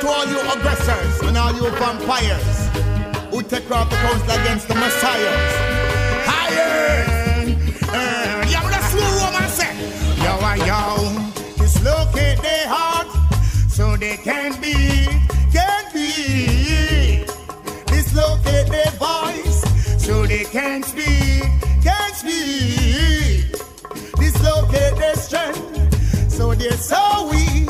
to all you aggressors and all you vampires who take off the council against the messiahs. Higher! Yeah, but that's slow woman say. Yo, dislocate their heart so they can't be. Dislocate their voice so they can't speak. Dislocate their strength so they're so weak.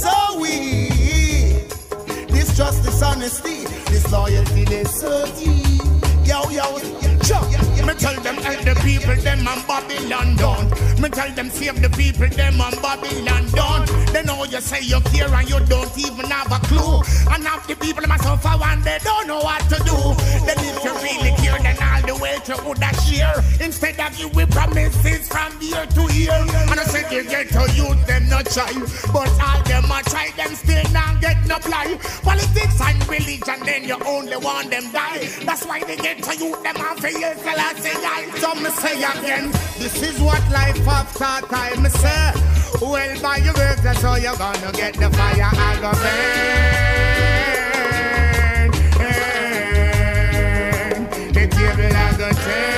Distrust, dishonesty, disloyalty, they're so deep. Yo, me tell them help the people, them and Babylon don't. Me tell them save the people, them and Babylon don't. They know you say you care and you don't even have a clue. And half the people them suffer and they don't know what to do. Then if you really care, then all the way to would share. Instead of you with promises from year to year. And I said you get to use them not try, but all them a try, them still not get no apply. Politics and religion, then you only want them die. That's why they get to use them and fail. So me say again, this is what life after time. Me say, well by your work that's how you're gonna get the fire. I go burn, the table I go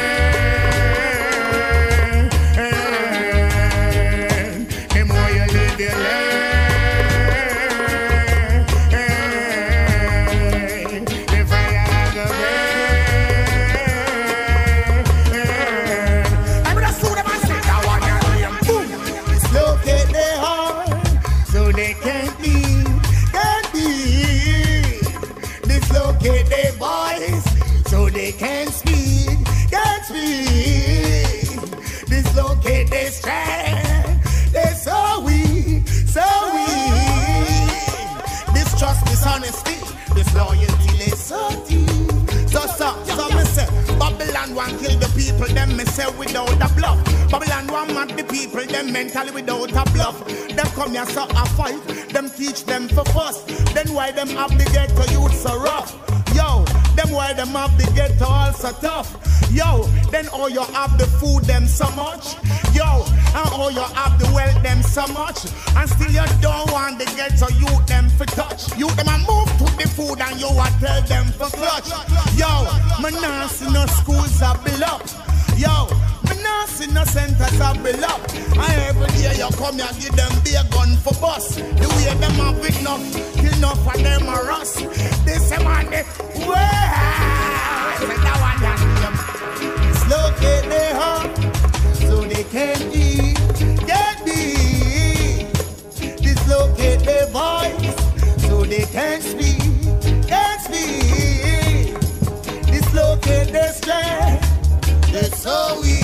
turn, the more you live your life. Can't speak. Dislocate their strength. They're so weak. Distrust, dishonesty, disloyalty, they're so deep. So me say, Babylon want kill the people, them me say without a bluff. Babylon want mad the people, them mentally without a bluff. Them come here so a fight, them teach them for fuss. Then why them have the ghetto youth so rough? Yo, them why them have the ghetto all so tough. Yo, then all you have the food them so much. Yo, and all you have the wealth them so much. And still you don't want the ghetto youth them for touch. You them a move to the food and you a tell them for clutch. Yo, me nah see no schools a build up. Yo, me nah see no centers a build up. And every day you come here give them beer gun for bus. The way them have it enough, kill enough for them a rust. This man they dislocate their heart so they can't be. Dislocate their voice so they can't speak. Dislocate their strength, they're so weak.